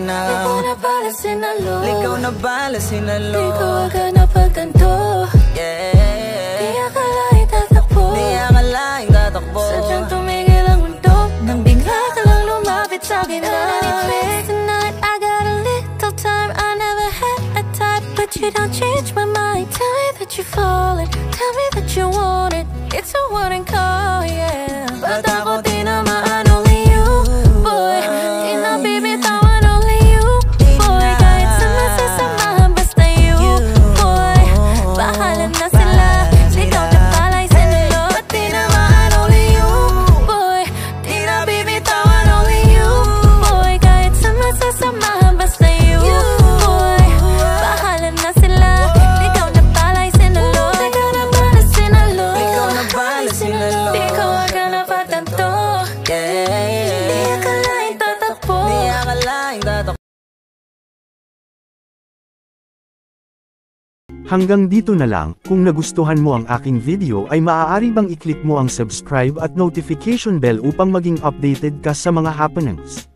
Ligaw na bala sinalo, ligaw na bala sinalo. Di ko agad napagtanto, di akalain tatakbo, di akalain tatakbo. Sadyang tumigil ang mundo, nang bigla ka lang lumapit sa'kin na tonight I got a little time, I never had a type, but you don't change my mind. Tell me that you're falling, tell me that you want it. It's a wooden call, yeah. But ako tinamaan only you, boy. Di na bibitawan only you, boy. Kahit sa masasamahan, basta you, boy. Bahala na sila, ligaw na pala'y sinalo. But tinamaan only you, boy. Di na bibitawan only you, boy. Kahit sa masasamahan, basta you, boy. Bahala na sila, ligaw na pala'y sinalo. Ligaw na pala'y sinalo, ligaw na pala'y sinalo. Di ko agad napatanto, di akalain tatakbo, di akalain tatakbo. Hanggang dito na lang. Kung nagustuhan mo ang aking video ay maaari bang i-click mo ang subscribe at notification bell upang maging updated ka sa mga happenings.